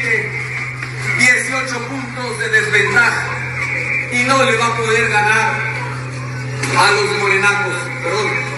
tiene 18 puntos de desventaja y no le va a poder ganar a los morenacos, perdón,